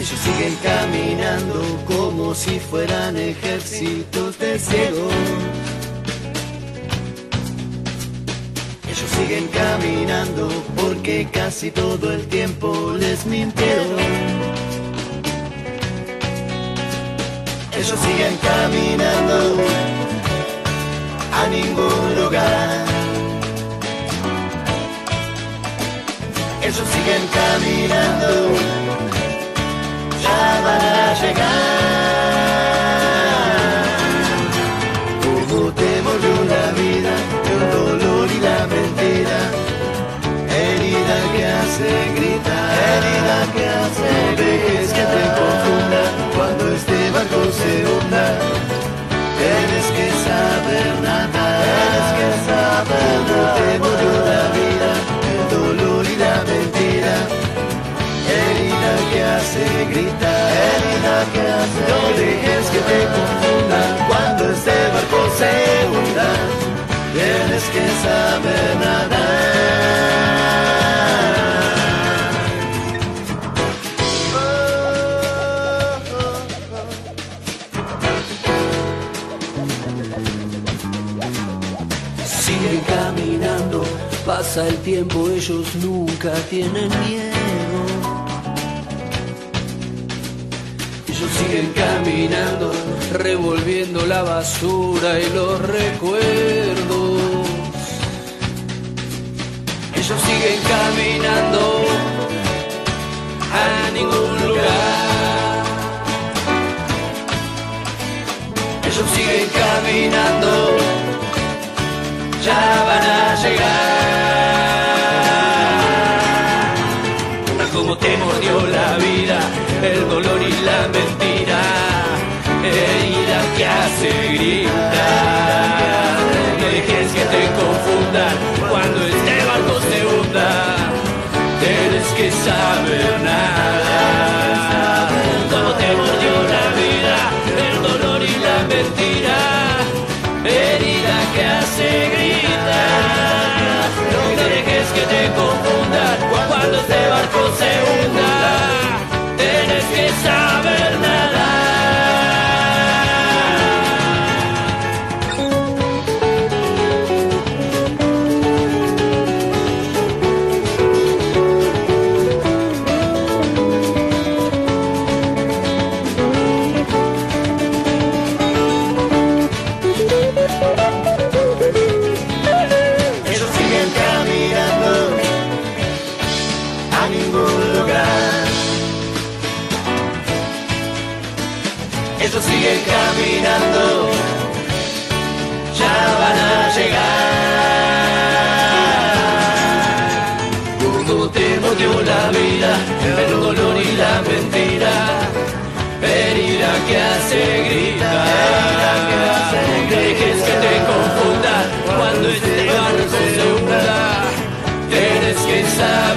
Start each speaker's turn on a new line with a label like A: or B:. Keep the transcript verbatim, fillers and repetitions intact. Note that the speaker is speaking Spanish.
A: Ellos siguen caminando como si fueran ejércitos de ciegos. Ellos siguen caminando porque casi todo el tiempo les mintieron. Ellos siguen caminando a ningún lugar. Ellos siguen caminando, ya van a llegar. Como te mordió la vida, el dolor y la mentira, herida que hace gritar, herida que hace no dejes que te confunda cuando este barco se hunda. Tienes que saber nadar, tienes que saber nadar. Te mordió la vida, el dolor y la mentira, herida que hace gritar, herida que hace no dejes que te confundan cuando este barco se hunda. Tienes que saber nadar. Siguen caminando, pasa el tiempo, ellos nunca tienen miedo. Ellos siguen caminando, revolviendo la basura y los recuerdos. Ellos siguen caminando a ningún lugar. Ellos siguen caminando, ya van a llegar. Como te mordió la vida, el dolor y la mentira, herida que hace gritar. No dejes que te confundan cuando este barco se hunda. Tienes que saber nada. Como te mordió la vida, el dolor y la mentira, herida que hace gritar. No dejes que te confundan cuando este barco se hunda. Tienes que saber nadar. Ellos siguen caminando, ya van a llegar. Como te mordió la vida, el dolor y la mentira, herida que hace gritar. No dejes que te confundan cuando este barco se hunda. Tienes que saber